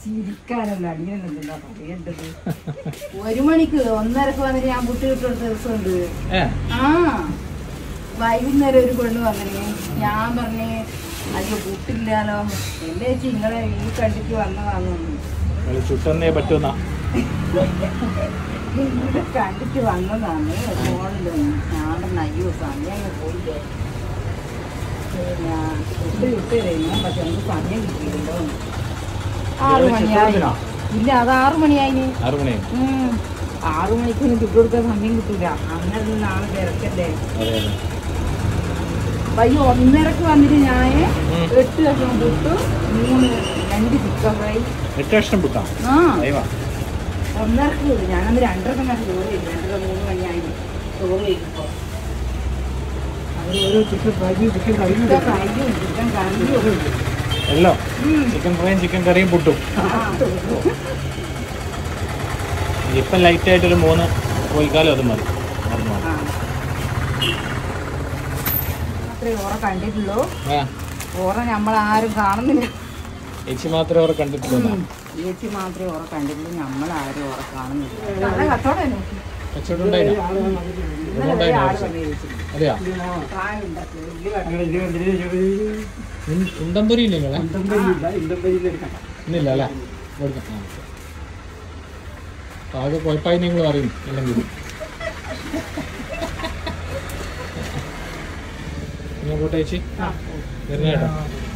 ചിരിക്കാനല്ല അങ്ങനെയൊന്നും പറയേണ്ടത്. 1 മണിക്ക് 1:30 വന്നിട്ട് ഞാൻ പുട്ട് കിട്ടുന്ന ദിവസമുണ്ട്. ആ വൈകുന്നേരം ഒരു പെണ്ണ് വന്നിന്. ഞാൻ പറഞ്ഞേ അയ്യോ പുട്ടില്ലാലോ, എന്റെ ചേച്ചി നിങ്ങളെ ഈ കണ്ടിട്ട് വന്നതാണെന്ന്. ഇവിടെ കണ്ടിട്ട് വന്നതാണ് ഫോണിലൊന്നും. ഞാൻ പറഞ്ഞ അയ്യോ സമയം പോയില്ലേ, ഞാൻ പുട്ട് കിട്ടുകയായിരുന്നു, പക്ഷെ നമുക്ക് സമയം കിട്ടിയിട്ടുണ്ടോ. 6 മണിയായി. ഇല്ല, അത് 6 മണിയായിന്. 6 മണിക്കൊന്നും ചുട്ടു കൊടുക്കാൻ സമയം കിട്ടൂല. അങ്ങനെ നാളെ തിരക്കല്ലേ. അയ്യോ 1:30 വന്നിട്ട് ഞാൻ 8 കഷ്ണം പുട്ടു, 2 ചിക്കൻ ഫ്രൈ. 8 കഷ്ണം പുട്ടാ? ആ 1:30 ഞാനന്ന് 2:30 ചോറ് ചെയ്തു. 2:30 3 മണിയായി ചോറ് ചെയ്തപ്പോ അവരോരോ ചിക്കൻ ഫ്രൈയും ചിക്കൻ കറിയും എല്ലോ ചിക്കൻ ഫ്രൈയും ചിക്കൻ കറിയും പുട്ടും. ഇപ്പം ലൈറ്റായിട്ടൊരു 3 കോഴിക്കാലം അത് മതി. മാത്രമേ ഓറെ കണ്ടിട്ടുള്ളൂ. ഓറെ നമ്മളാരും കാണുന്നില്ല. ചേച്ചി മാത്രമേ ഓറെ കണ്ടിട്ടുള്ളൂ. ചേച്ചി മാത്രമേ ഓറെ കണ്ടിട്ടുള്ളൂ, നമ്മളാരും ഓറെ കാണുന്നില്ല. കച്ചവടം അതെയാ? ഉണ്ടംപൊരി ഇല്ല ഇന്നില്ല അല്ലേ? ആകെ കുഴപ്പമായി നിങ്ങൾ അറിയും അല്ലെങ്കിൽ. ഞാൻ പോട്ടെ ചേച്ചി, വരുന്ന കേട്ടോ.